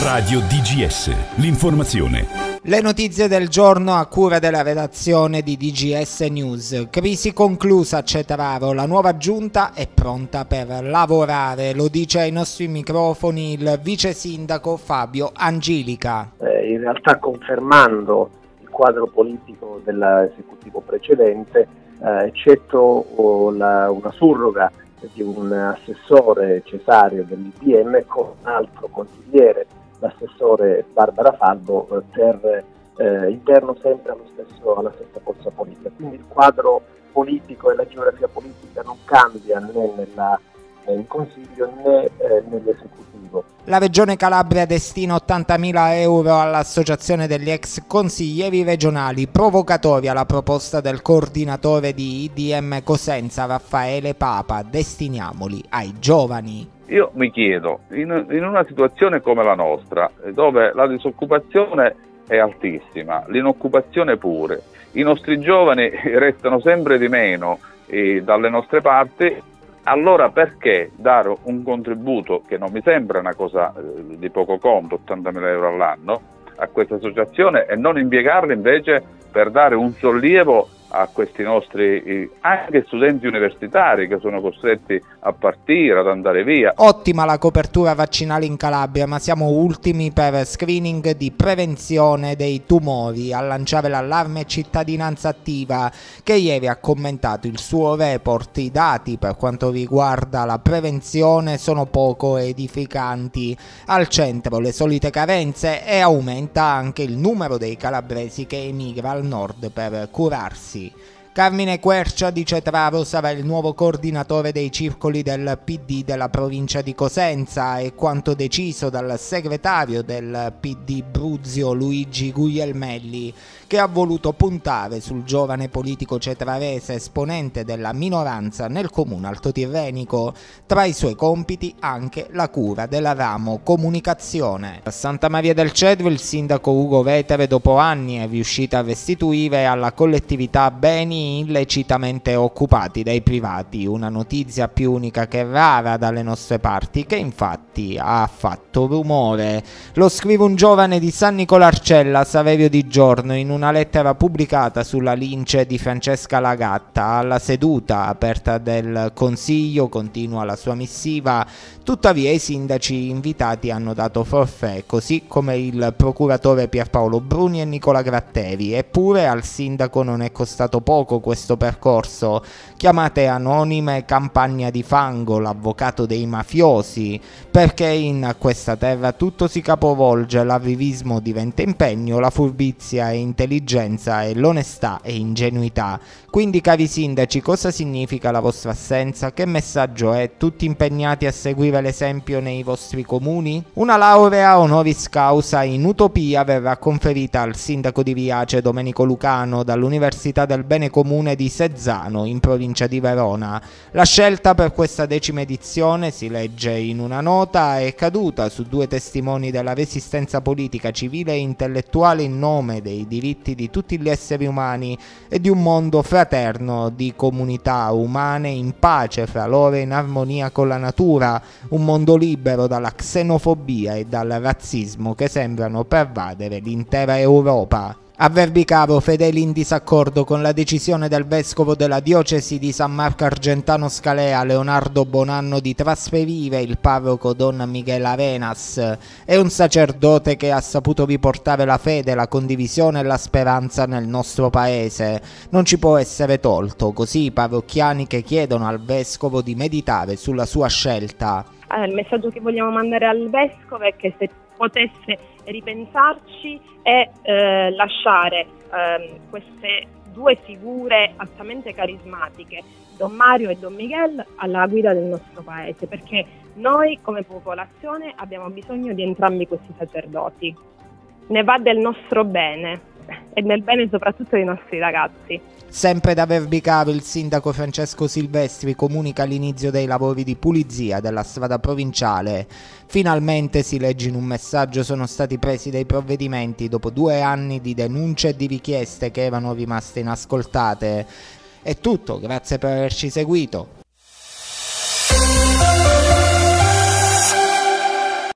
Radio DGS, l'informazione. Le notizie del giorno a cura della redazione di DGS News. Crisi conclusa a Cetraro, la nuova giunta è pronta per lavorare, lo dice ai nostri microfoni il vice sindaco Fabio Angilica. In realtà confermando il quadro politico dell'esecutivo precedente, eccetto una surroga di un assessore Cesario dell'IPM con un altro consigliere, l'assessore Barbara Falbo, interno sempre alla stessa forza politica. Quindi il quadro politico e la geografia politica non cambia né in Consiglio né nell'esecutivo. La Regione Calabria destina 80.000 euro all'associazione degli ex consiglieri regionali, provocatoria la proposta del coordinatore di IDM Cosenza Raffaele Papa, destiniamoli ai giovani. Io mi chiedo, in una situazione come la nostra, dove la disoccupazione è altissima, l'inoccupazione pure, i nostri giovani restano sempre di meno dalle nostre parti, allora perché dare un contributo, che non mi sembra una cosa di poco conto, 80.000 euro all'anno, a questa associazione e non impiegarli invece per dare un sollievo a questi nostri anche studenti universitari che sono costretti a partire, ad andare via. Ottima la copertura vaccinale in Calabria, ma siamo ultimi per screening di prevenzione dei tumori. A lanciare l'allarme Cittadinanza Attiva, che ieri ha commentato il suo report. I dati per quanto riguarda la prevenzione sono poco edificanti. Al centro le solite carenze e aumenta anche il numero dei calabresi che emigra al nord per curarsi. Carmine Quercia di Cetraro sarà il nuovo coordinatore dei circoli del PD della provincia di Cosenza e quanto deciso dal segretario del PD Bruzio Luigi Guglielmelli, che ha voluto puntare sul giovane politico cetrarese esponente della minoranza nel comune altotirrenico. Tra i suoi compiti anche la cura della ramo comunicazione. A Santa Maria del Cedro il sindaco Ugo Vetere dopo anni è riuscito a restituire alla collettività beni illecitamente occupati dai privati, una notizia più unica che rara dalle nostre parti, che infatti ha fatto rumore. Lo scrive un giovane di San Nicolarcella, Saverio Di Giorno, in una lettera pubblicata sulla lince di Francesca Lagatta. Alla seduta aperta del Consiglio, continua la sua missiva, tuttavia i sindaci invitati hanno dato forfait, così come il procuratore Pierpaolo Bruni e Nicola Gratteri, eppure al sindaco non è costato poco questo percorso. Chiamate anonime, campagna di fango, l'avvocato dei mafiosi, perché in questa terra tutto si capovolge, l'avvivismo diventa impegno, la furbizia è intelligenza e l'onestà è ingenuità. Quindi cari sindaci, cosa significa la vostra assenza? Che messaggio è? Tutti impegnati a seguire l'esempio nei vostri comuni? Una laurea honoris causa in utopia verrà conferita al sindaco di Riace Domenico Lucano dall'Università del Bene Comune di Sezzano in provincia di Verona. La scelta per questa 10ª edizione, si legge in una nota, è caduta su 2 testimoni della resistenza politica, civile e intellettuale in nome dei diritti di tutti gli esseri umani e di un mondo fraterno di comunità umane in pace fra loro e in armonia con la natura, un mondo libero dalla xenofobia e dal razzismo che sembrano pervadere l'intera Europa. A Verbicaro, fedeli in disaccordo con la decisione del vescovo della diocesi di San Marco Argentano Scalea, Leonardo Bonanno, di trasferire il parroco Don Miguel Arenas. È un sacerdote che ha saputo riportare la fede, la condivisione e la speranza nel nostro paese. Non ci può essere tolto, così i parrocchiani che chiedono al vescovo di meditare sulla sua scelta. Il messaggio che vogliamo mandare al vescovo è che se potesse ripensarci e lasciare queste 2 figure altamente carismatiche, Don Mario e Don Miguel, alla guida del nostro paese, perché noi come popolazione abbiamo bisogno di entrambi questi sacerdoti. Ne va del nostro bene e del bene soprattutto dei nostri ragazzi. Sempre da Verbicaro il sindaco Francesco Silvestri comunica l'inizio dei lavori di pulizia della strada provinciale. Finalmente, si legge in un messaggio, sono stati presi dei provvedimenti dopo 2 anni di denunce e di richieste che erano rimaste inascoltate. È tutto, grazie per averci seguito.